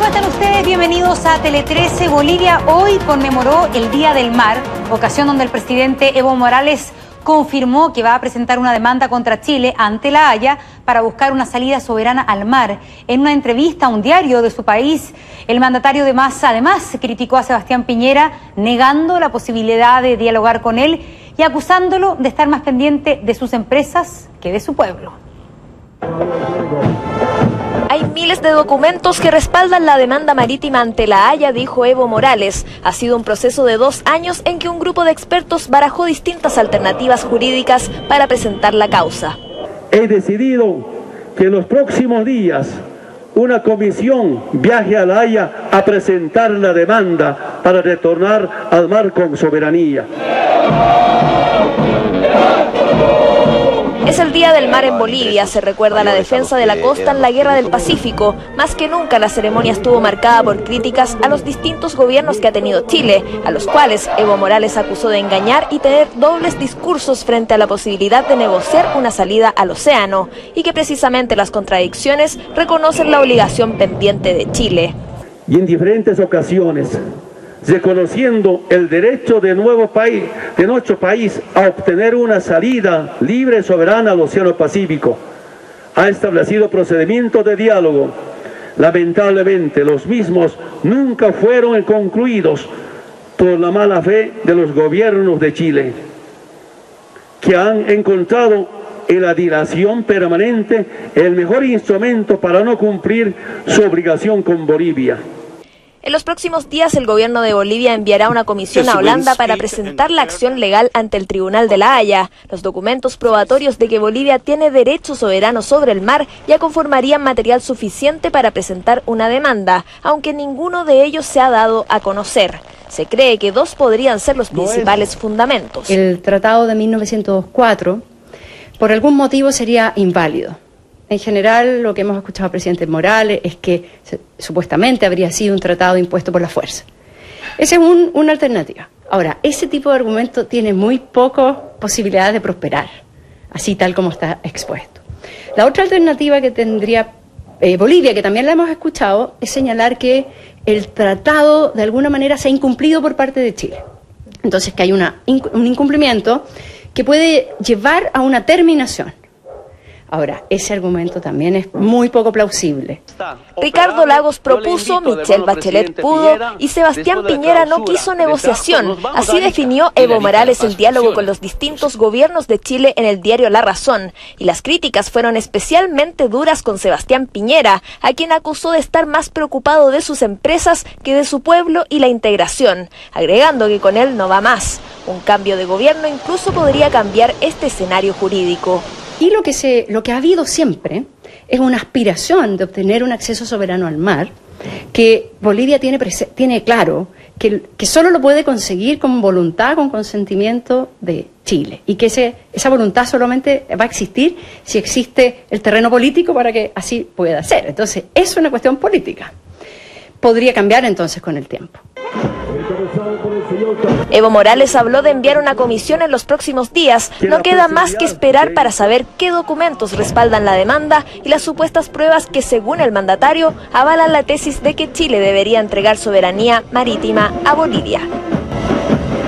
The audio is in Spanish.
¿Cómo están ustedes? Bienvenidos a Tele 13. Bolivia hoy conmemoró el Día del Mar, ocasión donde el presidente Evo Morales confirmó que va a presentar una demanda contra Chile ante La Haya para buscar una salida soberana al mar. En una entrevista a un diario de su país, el mandatario además criticó a Sebastián Piñera, negando la posibilidad de dialogar con él y acusándolo de estar más pendiente de sus empresas que de su pueblo. Hay miles de documentos que respaldan la demanda marítima ante La Haya, dijo Evo Morales. Ha sido un proceso de 2 años en que un grupo de expertos barajó distintas alternativas jurídicas para presentar la causa. He decidido que en los próximos días una comisión viaje a La Haya a presentar la demanda para retornar al mar con soberanía. Es el Día del Mar en Bolivia, se recuerda la defensa de la costa en la Guerra del Pacífico. Más que nunca la ceremonia estuvo marcada por críticas a los distintos gobiernos que ha tenido Chile, a los cuales Evo Morales acusó de engañar y tener dobles discursos frente a la posibilidad de negociar una salida al océano, y que precisamente las contradicciones reconocen la obligación pendiente de Chile. Y en diferentes ocasiones, reconociendo el derecho de nuestro país a obtener una salida libre y soberana al Océano Pacífico, ha establecido procedimientos de diálogo. Lamentablemente, los mismos nunca fueron concluidos por la mala fe de los gobiernos de Chile, que han encontrado en la dilación permanente el mejor instrumento para no cumplir su obligación con Bolivia. En los próximos días, el gobierno de Bolivia enviará una comisión a Holanda para presentar la acción legal ante el Tribunal de La Haya. Los documentos probatorios de que Bolivia tiene derecho soberano sobre el mar ya conformarían material suficiente para presentar una demanda, aunque ninguno de ellos se ha dado a conocer. Se cree que 2 podrían ser los principales fundamentos. El tratado de 1904, por algún motivo, sería inválido. En general, lo que hemos escuchado al presidente Morales es que supuestamente habría sido un tratado impuesto por la fuerza. Esa es una alternativa. Ahora, ese tipo de argumento tiene muy pocas posibilidades de prosperar, así tal como está expuesto. La otra alternativa que tendría Bolivia, que también la hemos escuchado, es señalar que el tratado de alguna manera se ha incumplido por parte de Chile. Entonces, que hay un incumplimiento que puede llevar a una terminación. Ahora, ese argumento también es muy poco plausible. Ricardo Lagos propuso, Michelle Bachelet pudo y Sebastián Piñera no quiso negociación. Así definió Evo Morales el diálogo con los distintos gobiernos de Chile en el diario La Razón. Y las críticas fueron especialmente duras con Sebastián Piñera, a quien acusó de estar más preocupado de sus empresas que de su pueblo y la integración, agregando que con él no va más. Un cambio de gobierno incluso podría cambiar este escenario jurídico. Y lo que ha habido siempre es una aspiración de obtener un acceso soberano al mar, que Bolivia tiene claro que solo lo puede conseguir con voluntad, con consentimiento de Chile, y que esa voluntad solamente va a existir si existe el terreno político para que así pueda ser. Entonces, es una cuestión política. Podría cambiar entonces con el tiempo. Evo Morales habló de enviar una comisión en los próximos días. No queda más que esperar para saber qué documentos respaldan la demanda y las supuestas pruebas que, según el mandatario, avalan la tesis de que Chile debería entregar soberanía marítima a Bolivia.